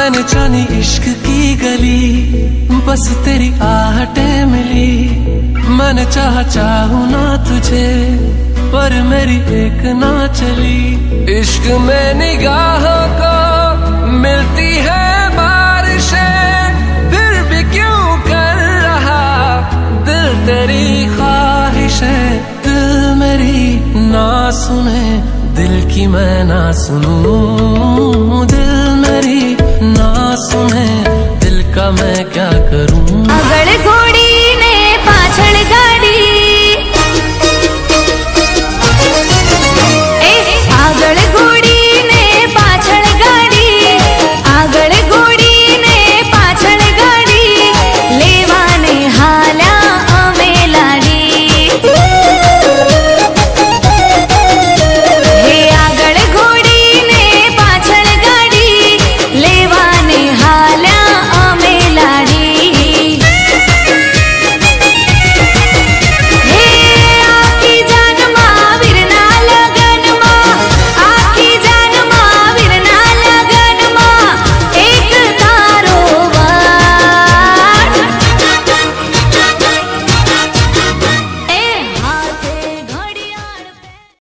मैंने जानी इश्क की गली, बस तेरी आहटें मिली। मैंने चाहूं ना तुझे, पर मेरी एक ना चली। इश्क में निगाहों को मिलती है बारिशें, फिर भी क्यों कर रहा दिल तेरी ख्वाहिशें। दिल मेरी ना सुने, दिल की मैं ना सुनूं। दिल